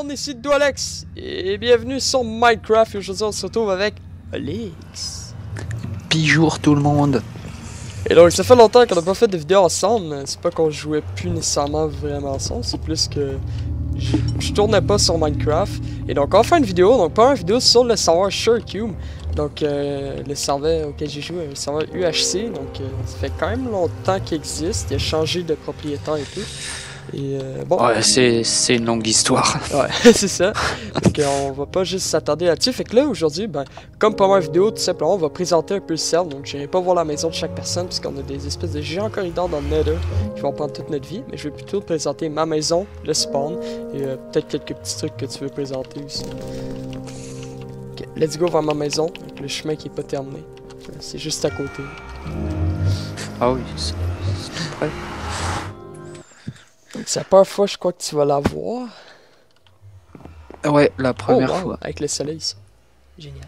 monde, ici Doualex et bienvenue sur Minecraft. Aujourd'hui on se retrouve avec Alix. Bonjour tout le monde. Et donc ça fait longtemps qu'on n'a pas fait de vidéo ensemble. C'est pas qu'on jouait plus nécessairement vraiment ensemble, c'est plus que je tournais pas sur Minecraft. Et donc on va faire une vidéo, donc pas une vidéo sur le serveur SureCube. Donc le serveur auquel j'ai joué, le serveur UHC. Donc ça fait quand même longtemps qu'il existe. Il a changé de propriétaire et tout. Et bon. Ouais, c'est une longue histoire. Ouais, c'est ça. Donc on va pas juste s'attarder là-dessus. Fait que là, aujourd'hui, ben, comme pour ma vidéo, tout simplement, on va présenter un peu le serve. Donc j'irai pas voir la maison de chaque personne, puisqu'on a des espèces de géants corridors dans le Nether qui vont prendre toute notre vie. Mais je vais plutôt te présenter ma maison, le spawn, et peut-être quelques petits trucs que tu veux présenter aussi. Ok, let's go vers ma maison. Donc, le chemin qui est pas terminé. C'est juste à côté. Ah oui, c'est tout près. C'est la première fois, je crois, que tu vas la voir. Ouais, la première wow, fois. avec le soleil, ça. Génial.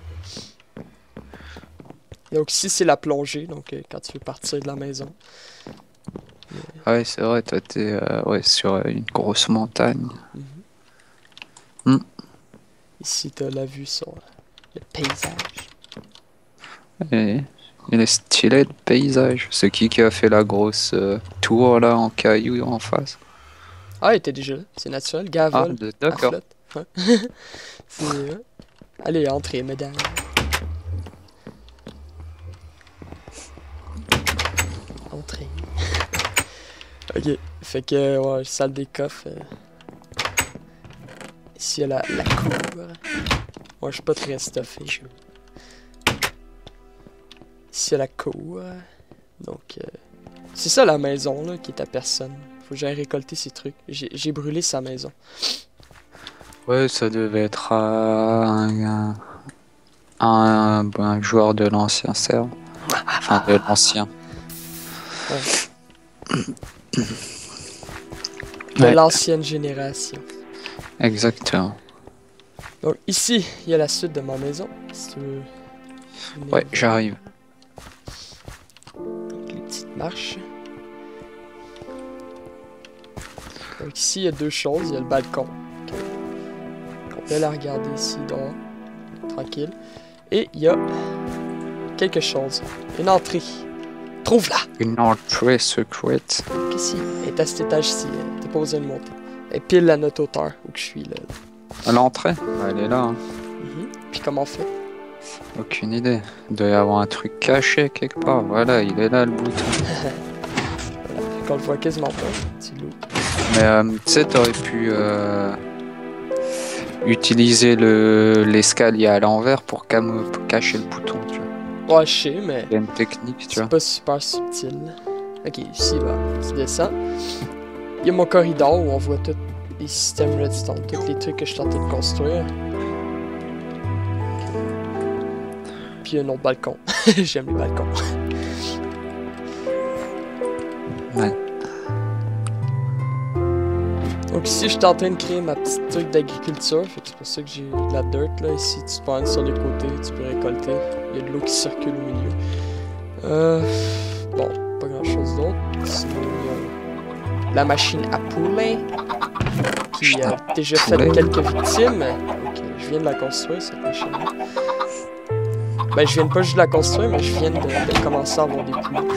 Donc ici, c'est la plongée, donc quand tu veux partir de la maison. Ah ouais, c'est vrai, toi t'es ouais, sur une grosse montagne. Ici, tu as la vue sur le paysage. Et il est stylé le paysage. C'est qui a fait la grosse tour là en cailloux en face? Ah, il était déjà là, c'est naturel. Gavol, à d'accord. flotte. Ouais. Allez, entrez, mesdames. Entrez. Ok, fait que, ouais, salle des coffres. Ici, il y a la cour. Moi, je suis pas très stuffé. Ici, il y a la cour. Donc, c'est ça la maison, là, qui est à personne. Faut que j'aille récolter ces trucs. J'ai brûlé sa maison. Ouais, ça devait être un joueur de l'ancien serve. Enfin, de l'ancien. Ouais. De Ouais. l'ancienne génération. Exactement. Donc ici, il y a la suite de ma maison. Si tu veux. Ouais, j'arrive. Donc les petites marches. Donc ici, il y a deux choses. Il y a le balcon. On peut la regarder ici, dehors. Tranquille. Et il y a quelque chose. Une entrée. Trouve-la! Une entrée secrète. Qu'est-ce qu'il est à cet étage-ci. T'as pas besoin de monter. Elle est pile à notre hauteur où je suis là. À l'entrée? Elle est là. Hein. Puis comment on fait? Aucune idée. Il doit y avoir un truc caché quelque part. Voilà, il est là le bouton. Voilà. Qu'on le voit quasiment pas. C'est lourd. Mais tu sais, t'aurais pu utiliser l'escalier à l'envers pour cacher le bouton. Tu vois. Ouais, je sais, mais Il y a une technique, tu c'est vois. pas super subtil. Ok, ici, là, tu descends. Il y a mon corridor où on voit tous les systèmes redstone, tous les trucs que je tentais de construire. Puis il y a un autre balcon. J'aime les balcons. Ouais. Donc ici, je suis en train de créer ma petite truc d'agriculture. C'est pour ça que j'ai de la dirt là. Ici, tu spawns sur les côtés, tu peux récolter. Il y a de l'eau qui circule au milieu. Bon, pas grand chose d'autre. Sinon, il y a la machine à poulet qui a déjà fait quelques victimes. Donc, je viens de la construire, cette machine-là. Ben, je viens pas juste de la construire, mais je viens de commencer à avoir des poulets.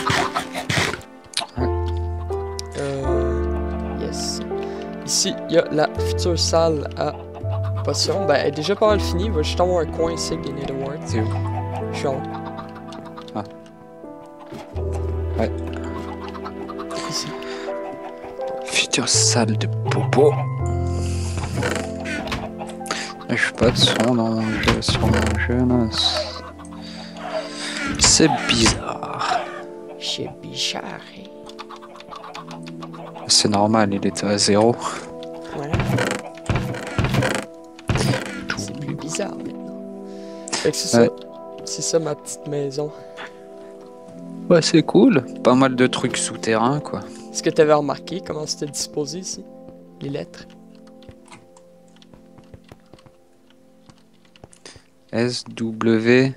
Yes. Ici, il y a la future salle à potions. Ben, elle est déjà pas mal finie. Il va juste avoir un coin ici avec des netherwarts. C'est où? Je suis en haut. Ah. Ouais. Ici. Future salle de popo. Je fais pas de son dans mon jeu, sur mon jeu là. C'est bizarre. C'est bizarre. C'est normal, il était à 0. Ouais. C'est plus bizarre maintenant. Fait que c'est Ouais. ça. C'est ça ma petite maison. Ouais, c'est cool. Pas mal de trucs souterrains, quoi. Est-ce que tu avais remarqué comment c'était disposé ici? Les lettres? S, W,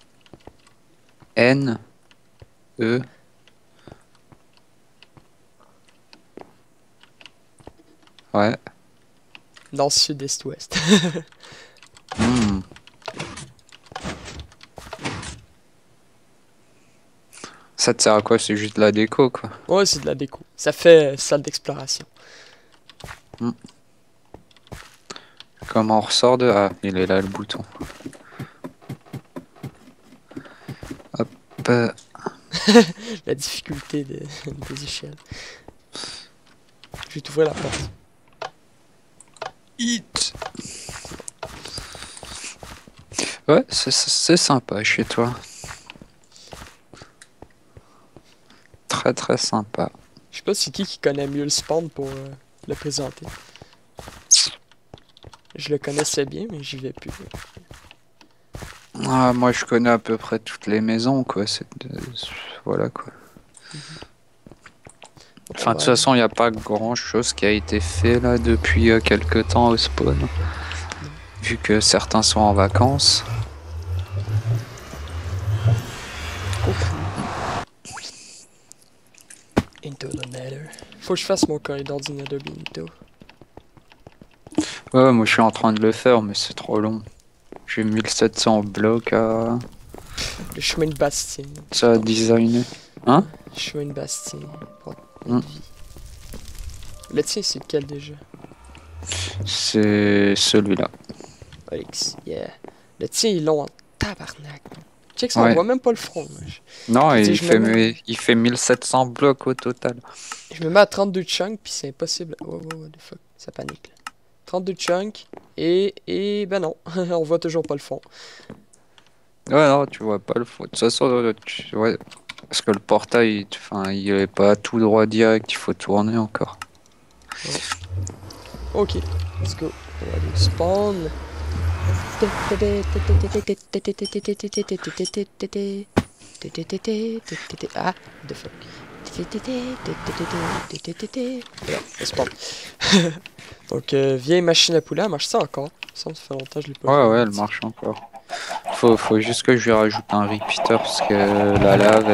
N, E. Ouais. Nord, sud, est, ouest. Hmm. Ça te sert à quoi? C'est juste de la déco, quoi. Ouais, c'est de la déco. Ça fait salle d'exploration. Comment on ressort de... Ah, il est là le bouton. Hop. La difficulté des échelles. Je vais t'ouvrir la porte. Hit. Ouais, c'est sympa chez toi. Très très sympa. Je sais pas c'est qui connaît mieux le spawn pour le présenter. Je le connaissais bien, mais j'y vais plus. Ah, moi je connais à peu près toutes les maisons, quoi. Voilà, quoi. Enfin, de toute façon, il n'y a pas grand chose qui a été fait là depuis quelques temps au spawn. Vu que certains sont en vacances. Into the nether. Faut que je fasse mon corridor du nether bientôt. Ouais, moi je suis en train de le faire, mais c'est trop long. J'ai 1700 blocs à... Le chemin de Bastien. Ça à designer. Hein? Le chemin de Bastien. Pour Hmm. vie. Le tien, c'est lequel déjà? C'est celui-là. Onyx, yeah. Le tien, il est long en tabarnak. Check ça, on Ouais. voit même pas le front. Non, Tu sais, il fait 1700 blocs au total. Je me mets à 32 chunks, puis c'est impossible. Oh, what the fuck, ça panique là. 32 chunks, et ben non, on voit toujours pas le fond. Ouais, non, tu vois pas le fond. De toute façon, ouais, parce que le portail, enfin, il est pas tout droit direct, il faut tourner encore. Ok, let's go. On va aller au spawn. Ah, the fuck. Voilà, le spawn. Donc, vieille machine à poulet, elle marche ça encore? Ça fait longtemps que je l'ai pas Ouais, vu. ouais, elle marche encore. Faut juste que je lui rajoute un repeater parce que la lave,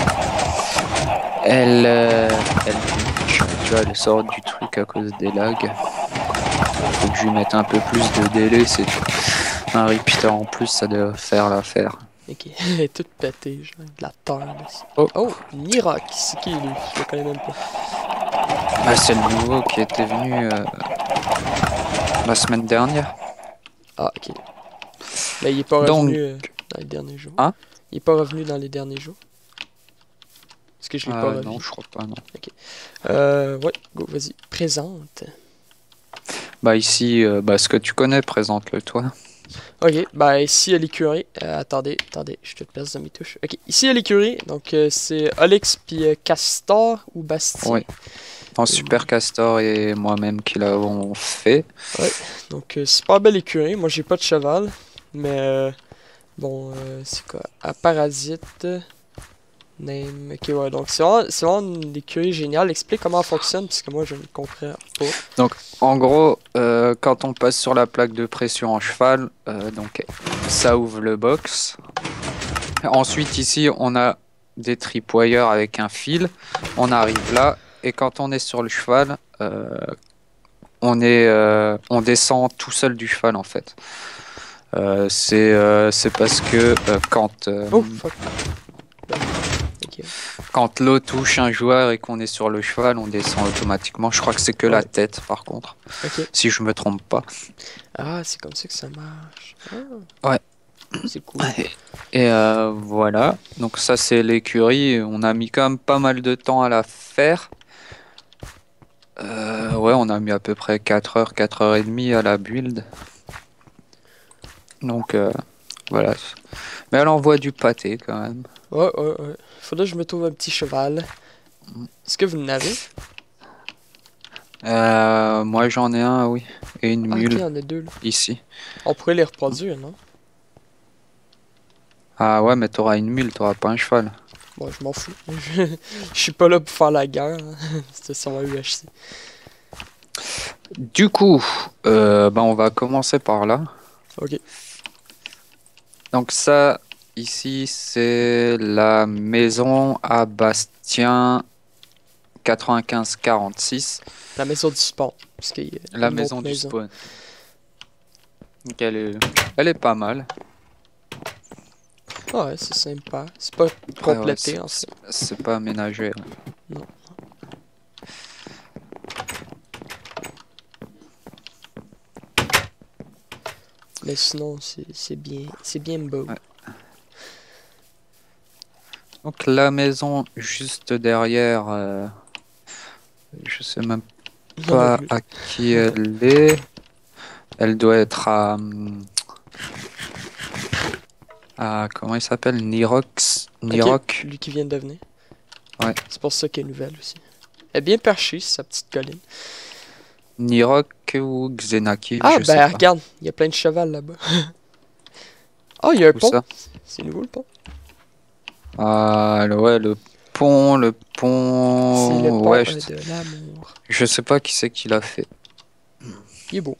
elle glitch, tu vois, elle sort du truc à cause des lags. Faut que je lui mette un peu plus de délai, c'est tout. Un repeater en plus, ça doit faire l'affaire. Ok, elle est toute pétée, genre, de la terre. Là. Oh. Oh, Nirak, c'est qui lui? Je le connais même pas. Bah, c'est le nouveau qui était venu la semaine dernière. Ah, ok. Mais il est pas Donc, revenu dans les derniers jours. Hein? Il est pas revenu dans les derniers jours. Est-ce que je l'ai pas revu? non, je crois pas, non. Ouais, go, vas-y, présente. Bah ici, bah ce que tu connais, présente-le toi. Ok, bah ici à l'écurie, attendez, je te place dans mes touches. Ok, ici à l'écurie, donc c'est Alex puis Castor ou Bastien. Ouais. En Super Castor et moi-même qui l'avons fait. Ouais, donc super belle écurie. Moi j'ai pas de cheval, mais bon, c'est quoi? À Parasite. Name. Ok, ouais, donc c'est vraiment une écurie géniale. Explique comment elle fonctionne, parce que moi je ne comprends pas. Donc en gros, quand on passe sur la plaque de pression en cheval, donc ça ouvre le box. Ensuite ici on a des tripwires avec un fil. On arrive là et quand on est sur le cheval, on descend tout seul du cheval en fait. C'est parce que quand Oh, fuck. Ok. quand l'eau touche un joueur et qu'on est sur le cheval, on descend automatiquement. Je crois que c'est que la Ouais. tête par contre, Ok. si je me trompe pas. Ah, c'est comme ça que ça marche. Ah. Ouais. C'est cool. Et voilà, donc ça c'est l'écurie, on a mis quand même pas mal de temps à la faire. Ouais, on a mis à peu près 4 heures, 4 heures et demie à la build. Donc voilà. Mais elle envoie du pâté quand même. Ouais. Faudrait que je me trouve un petit cheval. Est-ce que vous en avez? Moi j'en ai un, oui. Et une Ah, ok, mule il y en a deux là. ici. On pourrait les reproduire, non? Ah ouais, mais t'auras une mule, t'auras pas un cheval. Bon, je m'en fous. Je suis pas là pour faire la guerre. C'était sur ma UHC. Du coup, on va commencer par là. Ok. Donc ça, ici, c'est la maison à Bastien 95-46. La maison du spawn. Parce qu'il y a La une maison autre du maison. spawn. Donc elle est pas mal. Ah ouais, c'est sympa. C'est pas Après, ouais, complété en fait. c'est pas aménagé. Hein. Non. Mais sinon, c'est bien beau. Ouais. Donc la maison juste derrière, je sais même Moi non pas plus. à qui elle est. Elle doit être à comment il s'appelle? Nirox? Nirok? Ok, lui qui vient de venir. Ouais. C'est pour ça qu'elle est nouvelle aussi. Elle est bien perchée, sa petite colline. Nirok ou Xenaki, Ah je sais ben pas. regarde, il y a plein de cheval là-bas. Oh, il y a un Où pont. ça? C'est nouveau le pont. Ah ouais, le pont, C'est le pont ouais, de l'amour. je sais pas qui c'est qui l'a fait. Il est beau.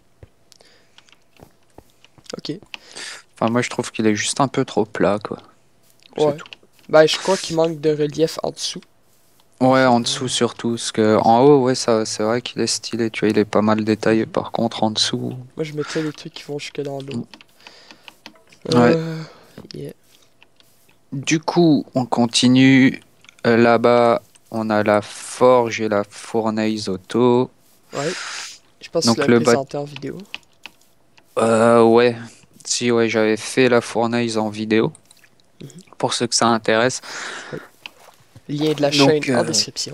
Ok. Enfin, moi je trouve qu'il est juste un peu trop plat, quoi. C'est Ouais. tout. Ben je crois qu'il manque de relief en dessous. Ouais, en dessous surtout, parce que en haut, ouais, ça, c'est vrai qu'il est stylé, tu vois, il est pas mal détaillé. Par contre, en dessous, Moi je mettrais des trucs qui vont jusque dans l'eau. ouais. Yeah. Du coup, on continue. Là-bas, on a la forge et la fournaise auto. Ouais. Je pense que Donc tu l'as le présenté en vidéo. ouais. Si, ouais, j'avais fait la fournaise en vidéo. Pour ceux que ça intéresse. Lien de la chaîne Donc, en description.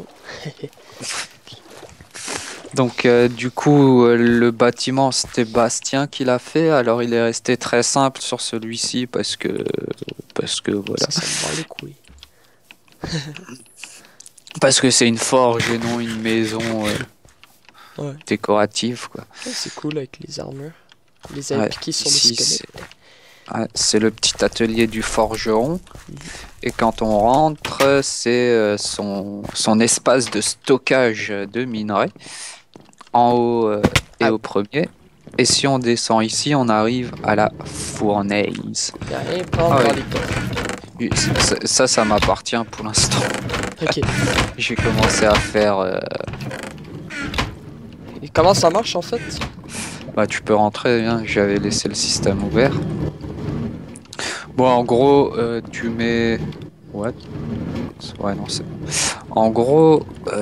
du coup, le bâtiment, c'était Bastien qui l'a fait. Alors, il est resté très simple sur celui-ci parce que voilà. Ça me bat les couilles. Parce que c'est une forge et non une maison Ouais. décorative, quoi. Ouais, c'est cool avec les armures. Les Ouais, appliquer sur les ici, squelettes. c'est le petit atelier du forgeron. Et quand on rentre, c'est son espace de stockage de minerais. En haut et au premier. Et si on descend ici, on arrive à la fournaise. Y'a rien à prendre Ah dans ouais. les coffres. Ça m'appartient pour l'instant. Ok. J'ai commencé à faire... Et comment ça marche en fait? Bah, tu peux rentrer, hein. J'avais laissé le système ouvert. Bon, en gros, tu mets... What? Ouais, non, c'est bon. En gros,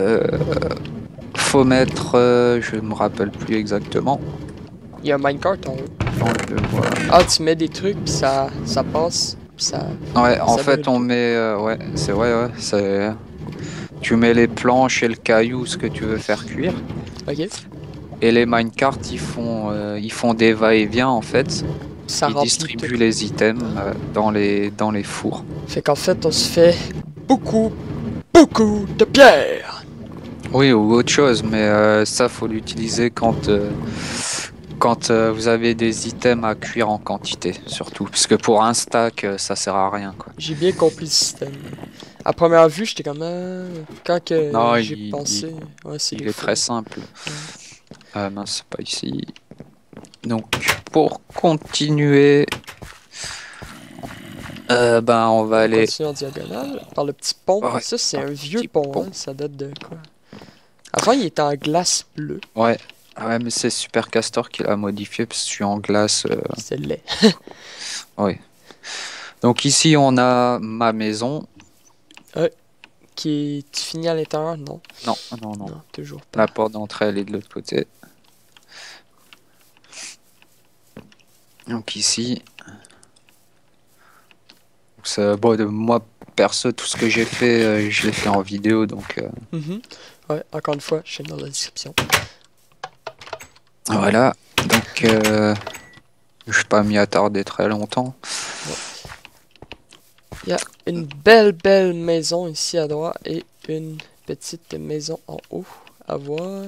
faut mettre... je me rappelle plus exactement. Il y a un minecart en haut. Non, je le vois. Ah, tu mets des trucs, puis ça passe, puis ça... Ouais, en ça fait, brûle on tout. met... ouais, c'est vrai, ouais. Tu mets les planches et le caillou, ce que tu veux faire cuire. Ok. Et les minecarts, ils font des va-et-vient, en fait. Ça Ils remplit distribuent tout. les items dans les fours. Fait qu'en fait, on se fait beaucoup de pierre. Oui, ou autre chose, mais ça, faut l'utiliser quand vous avez des items à cuire en quantité, surtout. Parce que pour un stack, ça sert à rien, quoi. J'ai bien compris le système. À première vue, j'étais comme... Quand que Non, j'ai pensé... Ouais, c'est il des est très faux. simple. Mince, c'est pas ici. Donc, pour continuer, on va On aller... continue en diagonale par le petit pont. Ouais, Ça, c'est un vieux petit pont, pont. hein. Ça date de quoi? Avant, il était en glace bleue. Ouais, mais c'est Super Castor qui l'a modifié parce que je suis en glace. C'était laid. Ouais. Donc ici, on a ma maison. Tu finis à l'intérieur? Non. Non, non, non. Non, toujours pas. La porte d'entrée, elle est de l'autre côté. Donc ici. Bon, moi, perso, tout ce que j'ai fait, je l'ai fait en vidéo. Donc Ouais, encore une fois, chaîne dans la description. voilà. Donc je vais pas m'y attarder très longtemps. Il y a une belle maison ici à droite et une petite maison en haut à voir.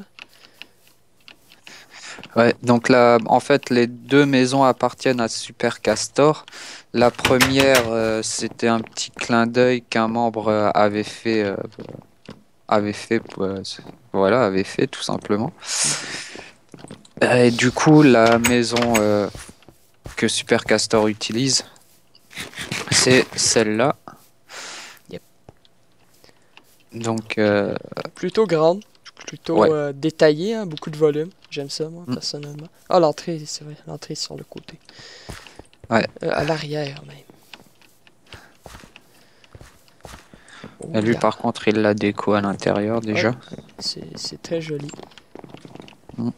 Ouais, donc là, en fait, les deux maisons appartiennent à Super Castor. La première, c'était un petit clin d'œil qu'un membre avait fait tout simplement. Et du coup, la maison que Super Castor utilise, c'est celle-là. Yep. Donc, Plutôt grande, plutôt ouais. détaillée, hein, beaucoup de volume. J'aime ça, moi, Mm. personnellement. Ah, l'entrée, c'est vrai, l'entrée est sur le côté. Ouais. À l'arrière, même. Oh, Et lui, yeah. par contre, il la déco à l'intérieur Ouais, déjà. c'est très joli. Mm.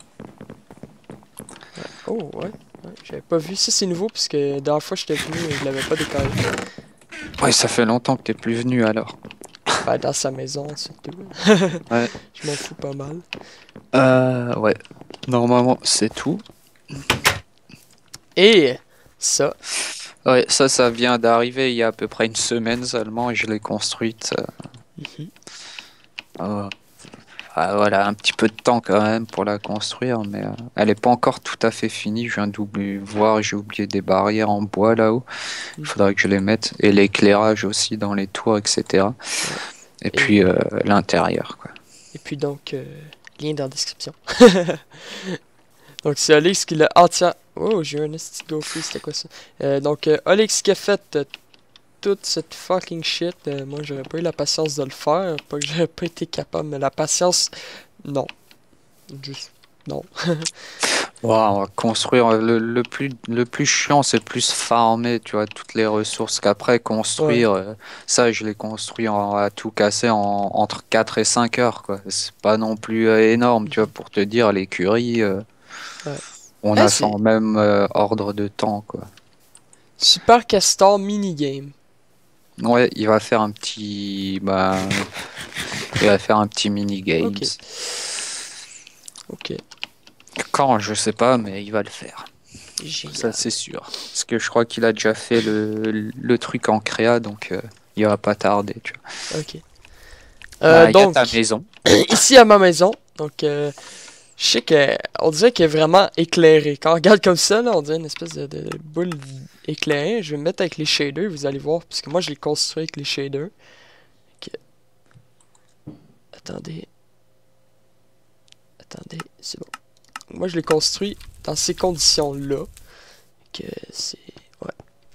Oh, ouais. J'avais pas vu. Ça, c'est nouveau, puisque la dernière fois que j'étais venu, je l'avais pas décoré. Ouais, ça fait longtemps que t'es plus venu alors. Ben, dans sa maison, c'est tout. Ouais. Je m'en fous pas mal. Ouais. Normalement, c'est tout. Et ça, Ouais, ça vient d'arriver il y a à peu près une semaine seulement et je l'ai construite. mhm, Euh, voilà, un petit peu de temps quand même pour la construire, mais elle est pas encore tout à fait finie. Je viens d'oublier voir, j'ai oublié des barrières en bois là-haut. Il faudrait que je les mette et l'éclairage aussi dans les tours, etc. Et et, puis l'intérieur, quoi. et puis donc, lien dans la description. Donc, c'est Alex qui l'a entière. Oh, j'ai eu un esti de Goofy, c'était quoi ça? Donc, Alex qui a fait toute cette fucking shit. Moi, j'aurais pas eu la patience de le faire. Pas que j'aurais pas été capable, mais la patience, non. Juste, non. Wow, on va construire le plus chiant, c'est plus farmer, tu vois, toutes les ressources qu'après Ouais. construire. Ça, je l'ai construit à tout casser entre 4 et 5 heures, quoi. C'est pas non plus énorme, tu vois, Mhm. pour te dire, l'écurie, Ouais. on Eh, a fait c'est en même ordre de temps, quoi. Super Castor minigame. Ouais, il va faire un petit, bah, il va faire un petit mini games. Ok. Ok. Quand, je sais pas, mais il va le faire. Ça, Génial. c'est sûr. Parce que je crois qu'il a déjà fait le truc en créa, donc il va pas tarder, tu vois. Ok. Bah, il y a ta Donc, maison. ici à ma maison, donc, je sais que on dirait qu'elle est vraiment éclairée. Quand on regarde comme ça, là, on dirait une espèce de boule éclairée. Je vais me mettre avec les shaders, vous allez voir, parce que moi je l'ai construit avec les shaders. Ok. Attendez, attendez, c'est bon. Moi je l'ai construit dans ces conditions-là. Que c'est. Ouais,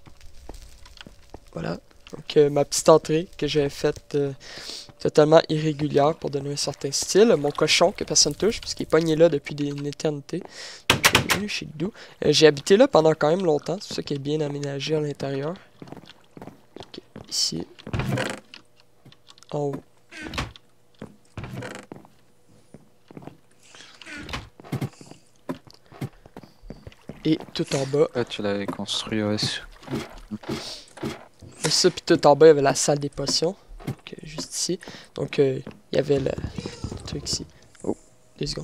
voilà. Donc ma petite entrée que j'avais faite totalement irrégulière pour donner un certain style. Mon cochon que personne touche, puisqu'il est pogné là depuis une éternité. Bienvenue chez Doudou. J'ai habité là pendant quand même longtemps, c'est pour ça qu'il est bien aménagé à l'intérieur. Ok, ici. En haut. Et tout en bas. Ouais, tu l'avais construit, ouais. Et ça, puis tout en bas, il y avait la salle des potions. Donc, juste ici. Donc, il y avait le truc ici. Oh, 2 secondes.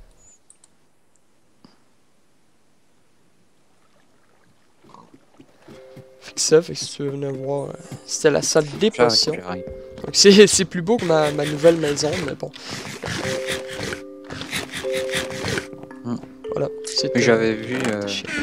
Fait que si tu veux venir voir, c'était la salle des potions. J'arrive. Donc, c'est plus beau que ma nouvelle maison, mais bon. Hmm. Voilà, c'était. J'avais vu en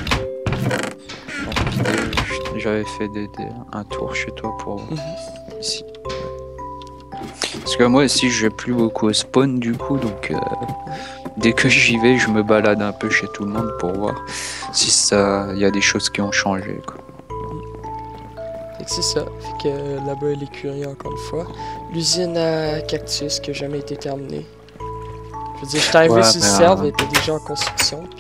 vidéo, j'avais fait un tour chez toi pour ici. Parce que moi aussi, je vais plus beaucoup au spawn du coup, donc dès que j'y vais, je me balade un peu chez tout le monde pour voir si ça, il y a des choses qui ont changé, quoi. Fait que c'est ça. Fait que là-bas, l'écurie encore une fois. L'usine à cactus qui a jamais été terminée. Je veux dire, je suis arrivé Ouais, sur le serve, elle était déjà en construction, puis.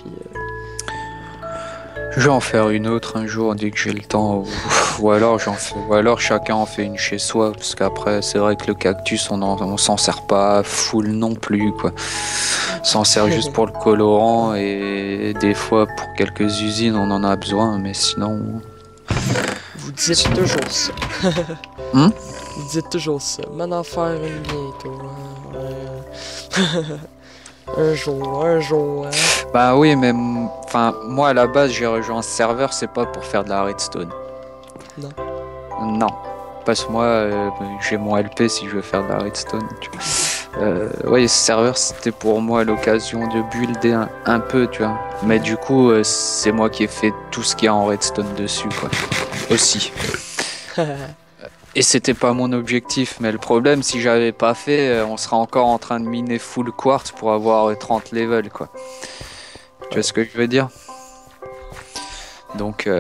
Je vais en faire une autre un jour dès que j'ai le temps, ou alors ou alors chacun en fait une chez soi, parce qu'après c'est vrai que le cactus on s'en sert pas full non plus, quoi. On s'en sert juste pour le colorant et des fois pour quelques usines on en a besoin, mais sinon. Vous dites toujours ça. Hmm? Vous dites toujours ça. M'en en faire une bientôt. Hein. Un jour, hein. Bah oui, mais enfin moi à la base j'ai rejoint ce serveur, c'est pas pour faire de la redstone. Non. Non. Parce que moi j'ai mon LP si je veux faire de la redstone, tu vois. Oui, ce serveur c'était pour moi l'occasion de builder un peu, tu vois. Mais du coup, c'est moi qui ai fait tout ce qu'il y a en redstone dessus, quoi. Aussi. Et c'était pas mon objectif, mais le problème, si j'avais pas fait, on serait encore en train de miner full quartz pour avoir 30 levels, quoi. Tu vois ce que je veux dire? Donc,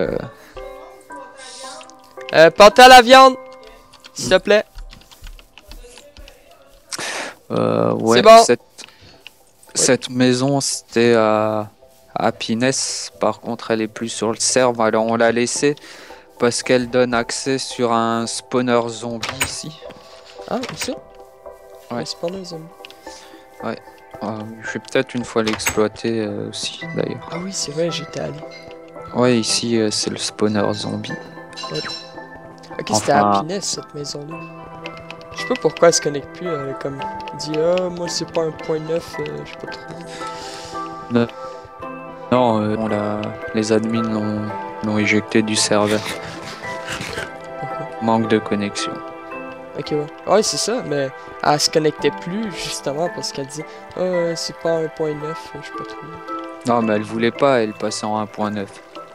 Pâté à la viande, s'il te plaît. Ouais, C'est bon. cette maison, c'était à Happiness. Par contre, elle est plus sur le serve. Alors, on l'a laissée parce qu'elle donne accès sur un spawner zombie ici. Ah, ici? Ouais. C'est pas les zombies. Ouais. Je vais peut-être une fois l'exploiter aussi, d'ailleurs. Ah oui, c'est vrai, j'étais allé. Ouais, ici, c'est le spawner zombie. Ouais. Ok, c'était Enfin- Happiness, cette maison-là. Je sais pas pourquoi elle se connecte plus, comme dit ah moi c'est pas un point neuf, je sais pas trop. Non, les admins l'ont éjecté du serveur. Manque de connexion. Ok, ouais. Ouais, c'est ça, mais elle se connectait plus justement parce qu'elle disait ah c'est pas un point neuf, je sais pas trop. Non, mais elle voulait pas, elle passait en 1.9.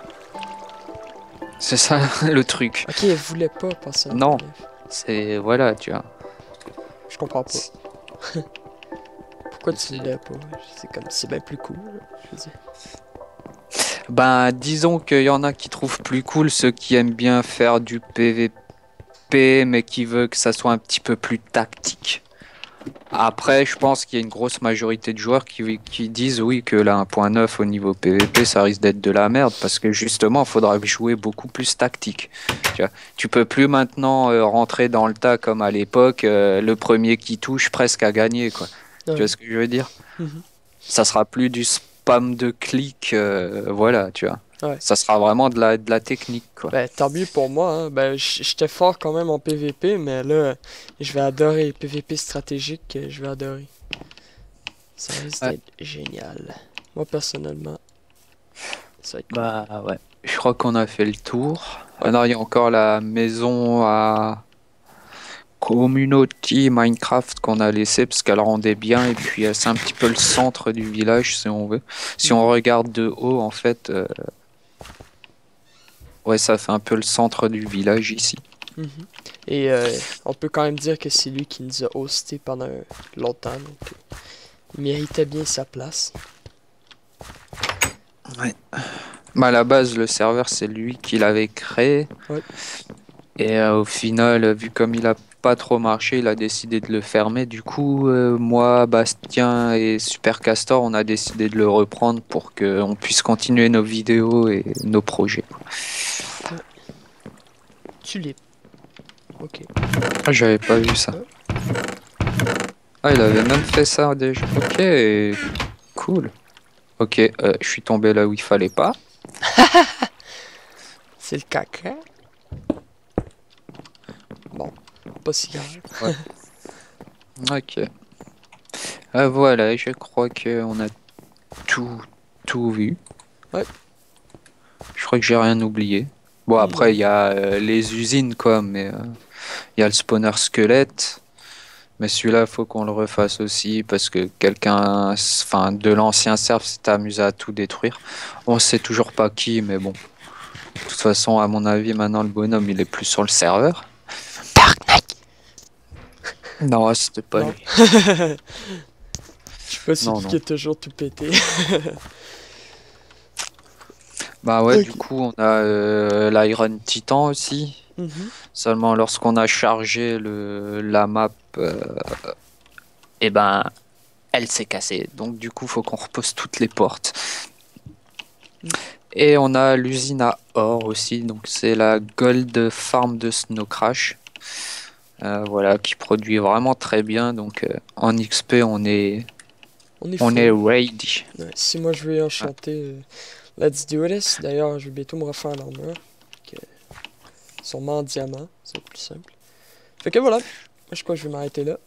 C'est ça le truc. Ok, elle voulait pas passer un Non. point neuf. C'est. Voilà, tu vois. Je comprends pas. Pourquoi tu voulais pas? C'est comme, c'est bien plus cool, je veux dire. Ben, disons qu'il y en a qui trouvent plus cool ceux qui aiment bien faire du PVP, mais qui veulent que ça soit un petit peu plus tactique. Après, je pense qu'il y a une grosse majorité de joueurs qui disent oui que là 1.9 au niveau PVP ça risque d'être de la merde parce que justement il faudra jouer beaucoup plus tactique. Tu peux plus maintenant rentrer dans le tas comme à l'époque, le premier qui touche presque à gagner quoi. Ouais. Tu vois ce que je veux dire? Mhm. Ça sera plus du spam de clics, voilà, tu vois. Ouais. Ça sera vraiment de la technique quoi. Ben, tant mieux pour moi, hein. Ben, j'étais fort quand même en PVP, mais là, je vais adorer. PVP stratégique, je vais adorer. Ça risque d'être génial. Moi, personnellement, ça va être cool. Bah ouais. Je crois qu'on a fait le tour. Alors il y a encore la maison à Community Minecraft qu'on a laissée parce qu'elle rendait bien et puis c'est un petit peu le centre du village si on veut. Si on regarde de haut en fait, ouais ça fait un peu le centre du village ici. Mhm. Et on peut quand même dire que c'est lui qui nous a hosté pendant longtemps, donc il méritait bien sa place. Ouais. Bah à la base le serveur c'est lui qui l'avait créé. Ouais. Et au final vu comme il a pas trop marché, il a décidé de le fermer. Du coup, moi, Bastien et Super Castor, on a décidé de le reprendre pour qu'on puisse continuer nos vidéos et nos projets. Tulipe. Ok. Ah, j'avais pas vu ça. Ah, il avait même fait ça déjà. Ok, cool. Ok, je suis tombé là où il fallait pas. C'est le caca. Bon, pas si grave. Ouais. Ok. Voilà, je crois qu'on a tout vu. Ouais. Je crois que j'ai rien oublié. Bon, après, il y a les usines, quoi, mais il y a le spawner squelette. Mais celui-là, faut qu'on le refasse aussi parce que quelqu'un, enfin, de l'ancien serve s'est amusé à tout détruire. On sait toujours pas qui, mais bon. De toute façon, à mon avis, maintenant, le bonhomme, il est plus sur le serveur. Dark Knight. Non, c'était pas Non. lui. Je sais pas si Non, qui non. est toujours tout pété. Bah ouais, Ok. du coup, on a l'Iron Titan aussi. Mhm. Seulement, lorsqu'on a chargé la map, eh ben, elle s'est cassée. Donc, du coup, faut qu'on repose toutes les portes. Et on a l'usine à or aussi. Donc, c'est la Gold Farm de Snow Crash. Voilà, qui produit vraiment très bien. Donc, en XP, on est full. ready. Ouais, si moi je veux enchanter, let's do this. D'ailleurs, je vais bientôt me refaire l'armure. Sûrement en diamant, c'est plus simple. Fait que voilà, je crois que je vais m'arrêter là.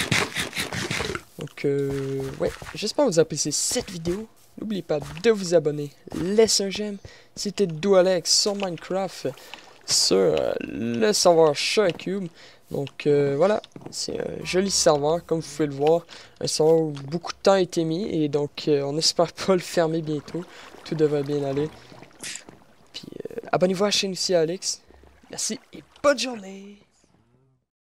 Donc, ouais, j'espère que vous appréciez cette vidéo. N'oubliez pas de vous abonner, laissez un j'aime. C'était DoAlex sur Minecraft, sur le serveur ShareCube. Donc voilà, c'est un joli serveur, comme vous pouvez le voir. Un serveur où beaucoup de temps a été mis, et donc on espère pas le fermer bientôt. Tout devrait bien aller. Puis abonnez-vous à la chaîne aussi, Alex. Merci et bonne journée!